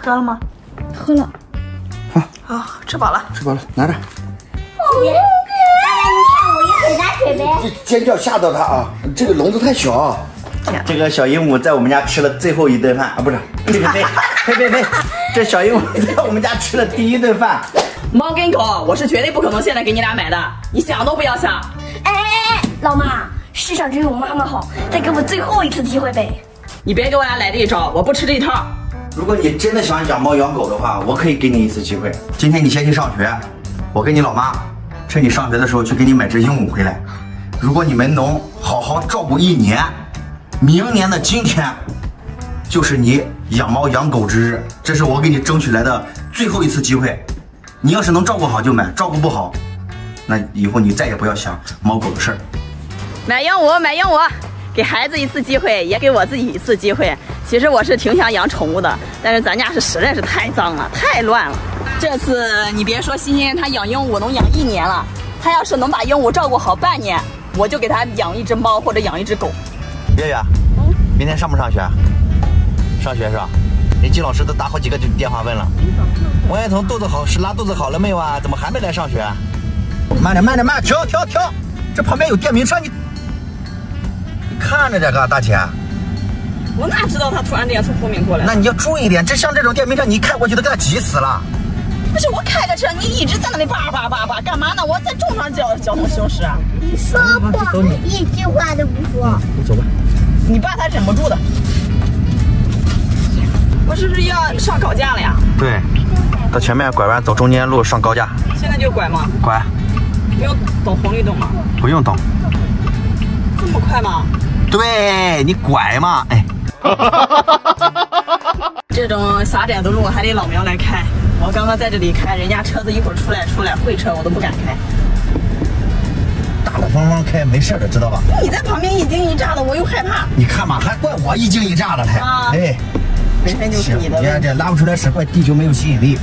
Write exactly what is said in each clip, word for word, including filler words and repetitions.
喝了吗？ 喝了。 好，好，吃饱了， 吃饱了，拿着。 大家你看我一会打水呗。 这尖叫吓到他啊！这个笼子太小。这个小鹦鹉在我们家吃了最后一顿饭啊，不是，呸呸呸呸呸呸！这小鹦鹉在我们家吃了第一顿饭。 猫跟狗，我是绝对不可能现在给你俩买的，你想都不要想。 哎哎哎，老妈，世上只有妈妈好，再给我最后一次机会呗。 你别给我俩来这一招，我不吃这一套。 如果你真的想养猫养狗的话，我可以给你一次机会。今天你先去上学，我跟你老妈趁你上学的时候去给你买只鹦鹉回来。如果你们能好好照顾一年，明年的今天就是你养猫养狗之日，这是我给你争取来的最后一次机会。你要是能照顾好就买，照顾不好，那以后你再也不要想猫狗的事儿。 买鹦鹉，买鹦鹉，给孩子一次机会，也给我自己一次机会。其实我是挺想养宠物的，但是咱家是实在是太脏了，太乱了。这次你别说欣欣他养鹦鹉能养一年了，他要是能把鹦鹉照顾好半年，我就给他养一只猫或者养一只狗。 月月，嗯，明天上不上学？上学是吧？人季老师都打好几个电话问了。王爱彤肚子好是拉肚子好了没有啊？怎么还没来上学？ 慢点慢点慢点，停停停！这旁边有电瓶车，你你看着这个大姐。 我哪知道他突然间从后面过来？ 那你要注意一点，这像这种电瓶车，你一开过去都给他急死了。 不是我开个车，你一直在那里叭叭叭叭干嘛呢？我在正常交交通行驶啊！ 你说过，一句话都不说。 走吧。 你爸他忍不住的。我是不是要上高架了呀？ 对，到前面拐弯走中间路上高架。 现在就拐吗？ 拐。 不用等红绿灯吗？ 不用等。 这么快吗？ 对，你拐嘛，哎。 这种狭窄的路还得老苗来开。我刚刚在这里开，人家车子一会儿出来出来会车，我都不敢开。 大大方方开没事的，知道吧？ 你在旁边一惊一乍的，我又害怕。 你看嘛，还怪我一惊一乍的，还啊， 哎， 本身就是你的。 你看这拉不出来屎，怪地球没有吸引力。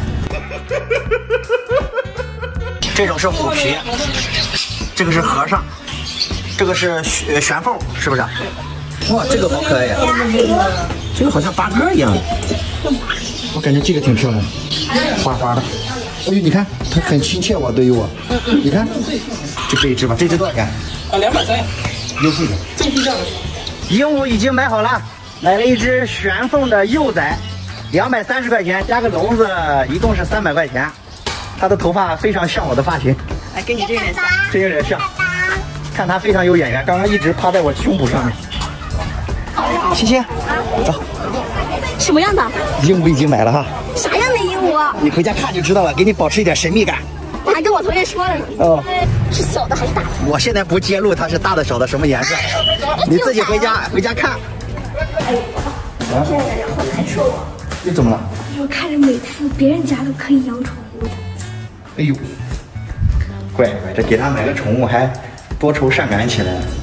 这种是虎皮，这个是和尚，这个是悬悬缝，是不是？哇，这个好可爱呀！这个好像八哥一样的，我感觉这个挺漂亮，花花的。哎呦，你看它很亲切我，对于我。你看，就这一只吧，这只多少钱？ 啊，两百三。 优惠的。 这批价。 鹦鹉已经买好了，买了一只玄凤的幼崽，两百三十块钱，加个笼子，一共是三百块钱。它的头发非常像我的发型， 哎，跟你这有点像， 真有点像。看它非常有眼缘，刚刚一直趴在我胸脯上面。欣欣，走。 什么样的？ 鹦鹉已经买了哈。 啥样的鹦鹉？ 你回家看就知道了，给你保持一点神秘感。 我还跟我同学说了呢。 哦。 是小的还是大的？ 我现在不揭露它是大的小的什么颜色，你自己回家回家看。 哎，我现在感觉好难受啊。 又怎么了？ 我看着每次别人家都可以养宠物的。 哎呦，乖乖，这给他买个宠物还多愁善感起来了。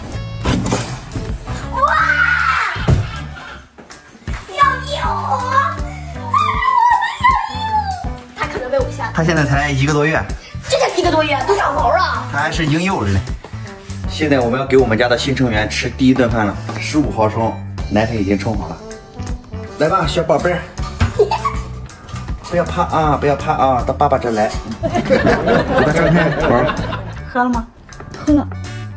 他现在才一个多月， 这才一个多月都长毛了， 他还是婴幼儿呢。现在我们要给我们家的新成员吃第一顿饭了，十五毫升奶粉已经冲好了，来吧，小宝贝儿，不要怕啊，不要怕啊，到爸爸这来，给他张开玩。 喝了吗？ 喝了。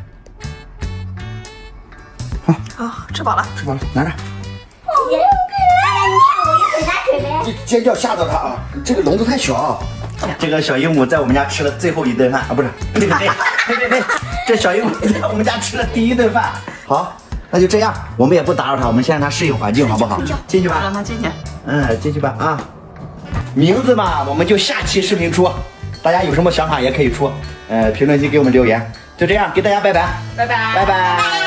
好， 好，吃饱了， 吃饱了，拿着。 大家你看我一会打水呗。 这尖叫吓到他啊！这个笼子太小。这个小鹦鹉在我们家吃了最后一顿饭啊，不是，呸呸呸呸呸！这小鹦鹉在我们家吃了第一顿饭。好，那就这样，我们也不打扰它，我们先让它适应环境，好不好？进去吧， 让它进去。 嗯，进去吧啊。名字嘛，我们就下期视频出，大家有什么想法也可以出，呃，评论区给我们留言。就这样，给大家拜拜， 拜拜， 拜拜。